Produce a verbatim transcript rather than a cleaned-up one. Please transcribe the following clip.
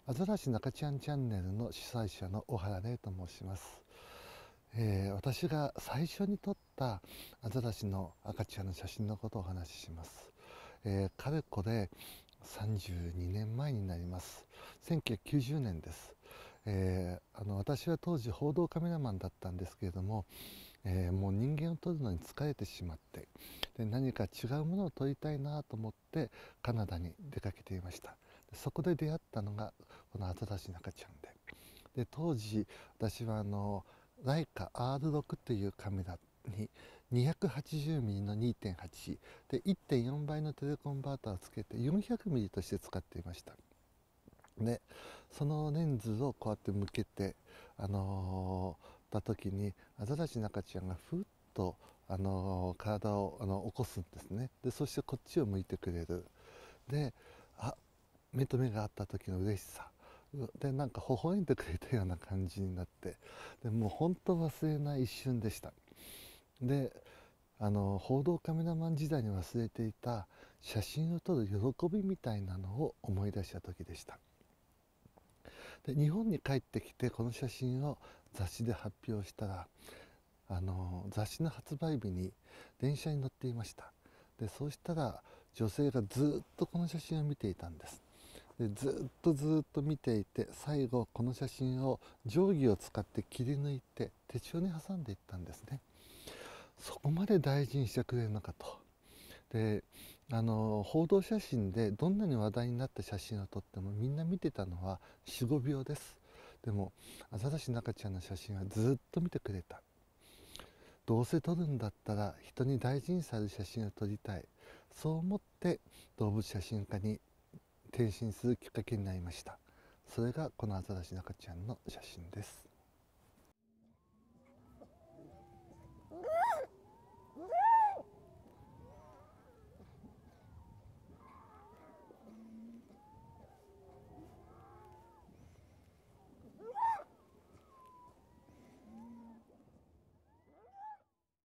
アザラシ中ちゃんチャンネルの主催者の小原玲と申します。えー私が最初に撮ったアザラシの赤ちゃんの写真のことをお話しします。えーかれこれさんじゅうにねんまえになります。せんきゅうひゃくきゅうじゅうねんです。えーあの私は当時報道カメラマンだったんですけれども、えーもう人間を撮るのに疲れてしまって、で何か違うものを撮りたいなと思ってカナダに出かけていました。でそこで出会ったのがこのアザラシの赤ちゃんで、で当時私はあのライカ アールろく というカメラに にひゃくはちじゅうミリ の にてんはち で いってんよん 倍のテレコンバーターをつけて よんひゃくミリ として使っていました。でそのレンズをこうやって向けてあのー、た時にアザラシの赤ちゃんがふっとあのー体をあの起こすんですね。でそしてこっちを向いてくれる。であ目と目が合った時の嬉しさで、なんか微笑んでくれたような感じになって、でもう本当忘れない一瞬でした。であの報道カメラマン時代に忘れていた写真を撮る喜びみたいなのを思い出した時でした。で日本に帰ってきてこの写真を雑誌で発表したら、あの雑誌の発売日に電車に乗っていました。でそうしたら女性がずっとこの写真を見ていたんです。でずっとずっと見ていて、最後この写真を定規を使って切り抜いて手帳に挟んでいったんですね。そこまで大事にしてくれるのかと。であの報道写真でどんなに話題になった写真を撮ってもみんな見てたのはよん、ごびょうです。でもアザラシの赤ちゃんの写真はずっと見てくれた。どうせ撮るんだったら人に大事にされる写真を撮りたい、そう思って動物写真家に転身するきっかけになりました。それがこのアザラシの赤ちゃんの写真です。